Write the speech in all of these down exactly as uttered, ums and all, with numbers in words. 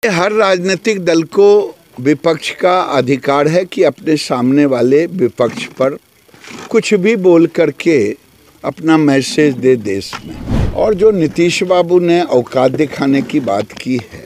हर राजनीतिक दल को विपक्ष का अधिकार है कि अपने सामने वाले विपक्ष पर कुछ भी बोल करके अपना मैसेज दे देश में। और जो नीतीश बाबू ने औकात दिखाने की बात की है,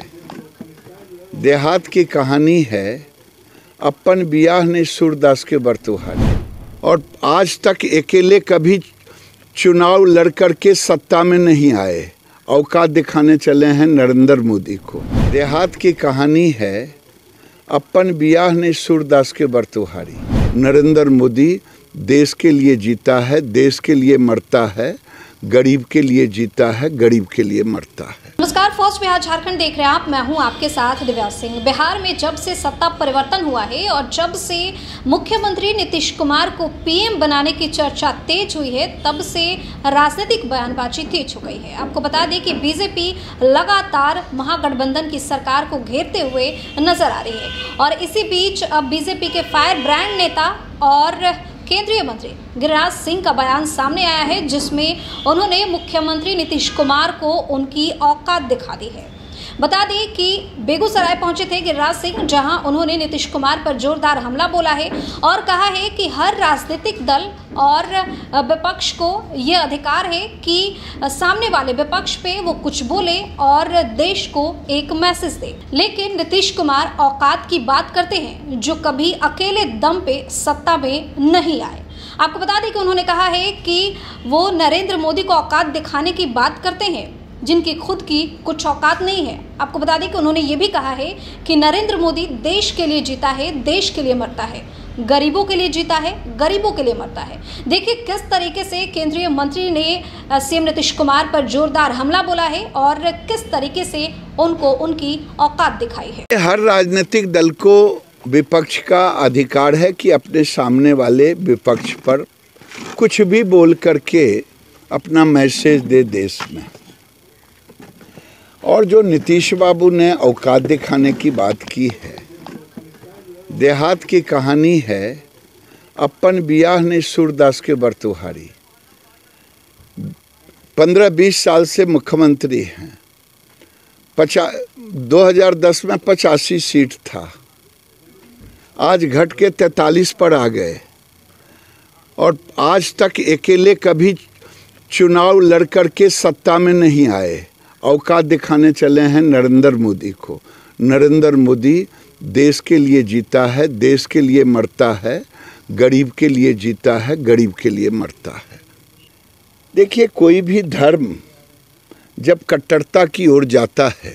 देहात की कहानी है, अपन बियाह ने सूरदास के बरतुहारी। और आज तक अकेले कभी चुनाव लड़ करके सत्ता में नहीं आए, औकात दिखाने चले हैं नरेंद्र मोदी को। देहात की कहानी है, अपन बियाह ने सूरदास के बरतुहारी। नरेंद्र मोदी देश के लिए जीता है, देश के लिए मरता है, गरीब के लिए जीता है, गरीब के लिए मरता है। नमस्कार, फर्स्ट बिहार झारखंड देख रहे हैं आप। मैं हूं आपके साथ दिव्या सिंह। बिहार में जब से सत्ता परिवर्तन हुआ है और जब से मुख्यमंत्री नीतीश कुमार को पीएम बनाने की चर्चा तेज हुई है, तब से राजनीतिक बयानबाजी तेज हो गई है। आपको बता दें कि बीजेपी लगातार महागठबंधन की सरकार को घेरते हुए नजर आ रही है और इसी बीच अब बीजेपी के फायर ब्रांड नेता और केंद्रीय मंत्री गिरिराज सिंह का बयान सामने आया है, जिसमें उन्होंने मुख्यमंत्री नीतीश कुमार को उनकी औकात दिखा दी है। बता दें कि बेगूसराय पहुंचे थे गिरिराज सिंह, जहां उन्होंने नीतीश कुमार पर जोरदार हमला बोला है और कहा है कि हर राजनीतिक दल और विपक्ष को ये अधिकार है कि सामने वाले विपक्ष पे वो कुछ बोले और देश को एक मैसेज दे। लेकिन नीतीश कुमार औकात की बात करते हैं, जो कभी अकेले दम पे सत्ता में नहीं आए। आपको बता दें कि उन्होंने कहा है कि वो नरेंद्र मोदी को औकात दिखाने की बात करते हैं, जिनकी खुद की कुछ औकात नहीं है। आपको बता दें कि उन्होंने ये भी कहा है कि नरेंद्र मोदी देश के लिए जीता है, देश के लिए मरता है, गरीबों के लिए जीता है, गरीबों के लिए मरता है। देखिए किस तरीके से केंद्रीय मंत्री ने सीएम नीतीश कुमार पर जोरदार हमला बोला है और किस तरीके से उनको उनकी औकात दिखाई है। हर राजनीतिक दल को विपक्ष का अधिकार है कि अपने सामने वाले विपक्ष पर कुछ भी बोल करके अपना मैसेज दे देश में। और जो नीतीश बाबू ने औकात दिखाने की बात की है, देहात की कहानी है, अपन बियाह ने सूरदास के बरतुहारी। पंद्रह बीस साल से मुख्यमंत्री हैं। पचा दो हज़ार दस में पचासी सीट था, आज घट के तैंतालीस पर आ गए। और आज तक अकेले कभी चुनाव लड़ करके सत्ता में नहीं आए, औकात दिखाने चले हैं नरेंद्र मोदी को। नरेंद्र मोदी देश के लिए जीता है, देश के लिए मरता है, गरीब के लिए जीता है, गरीब के लिए मरता है। देखिए, कोई भी धर्म जब कट्टरता की ओर जाता है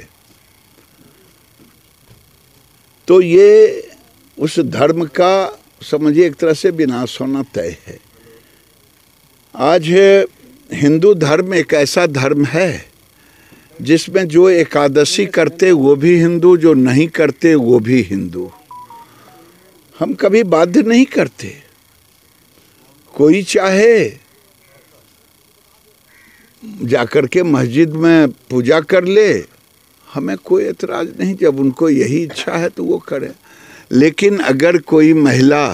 तो ये उस धर्म का समझिए एक तरह से विनाश होना तय है। आज हिंदू धर्म एक ऐसा धर्म है जिसमें जो एकादशी करते वो भी हिंदू, जो नहीं करते वो भी हिंदू। हम कभी बाध्य नहीं करते, कोई चाहे जाकर के मस्जिद में पूजा कर ले, हमें कोई एतराज नहीं। जब उनको यही इच्छा है तो वो करें। लेकिन अगर कोई महिला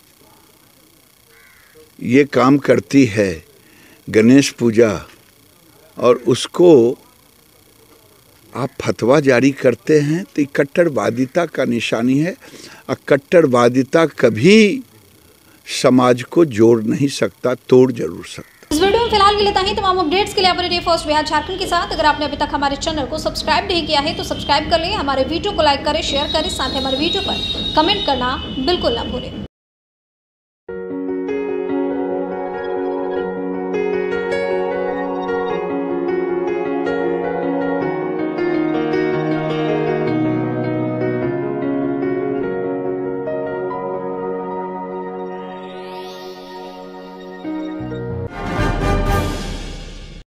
ये काम करती है, गणेश पूजा, और उसको आप फतवा जारी करते हैं, तो कट्टरवादिता का निशानी है। और कट्टरवादिता कभी समाज को जोड़ नहीं सकता, तोड़ जरूर सकता। इस वीडियो में फिलहाल के लिए इतना ही। तमाम अपडेट्स के लिए अपने फर्स्ट बिहार झारखंड के साथ अगर आपने अभी तक हमारे चैनल को सब्सक्राइब नहीं किया है तो सब्सक्राइब कर लें, हमारे वीडियो को लाइक करें, शेयर करें, साथ ही हमारे वीडियो पर कमेंट करना बिल्कुल ना भूलें।